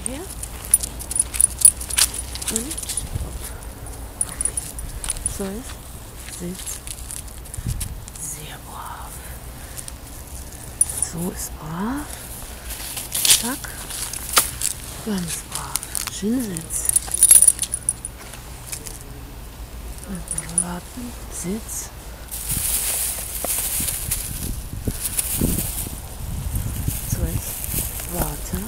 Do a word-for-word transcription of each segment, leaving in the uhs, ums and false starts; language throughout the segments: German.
her. Und so ist, sitzt. Sehr brav. So ist brav. Zack. Ganz brav. Schön Sitz. Warten. Sitz. So ist. Warte.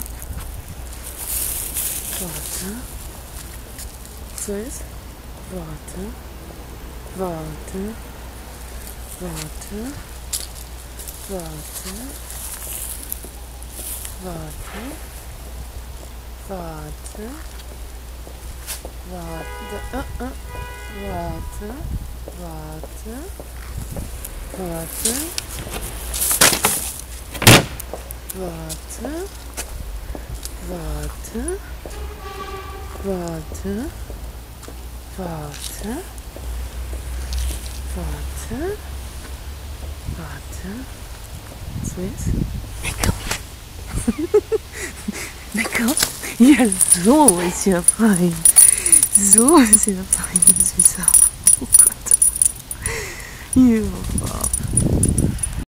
Warte. So ist. Warte. Warte. Warte. Warte. Warte. Warte. Warte. Uh, uh. Warte. Warte. Warte. Warte. Warte. Warte. Warte. Warte. Warte. So ist. Lecker. Lecker. Ja, so ist ja fein. So ist ja fein, süßer. Oh Gott. Ja, brav.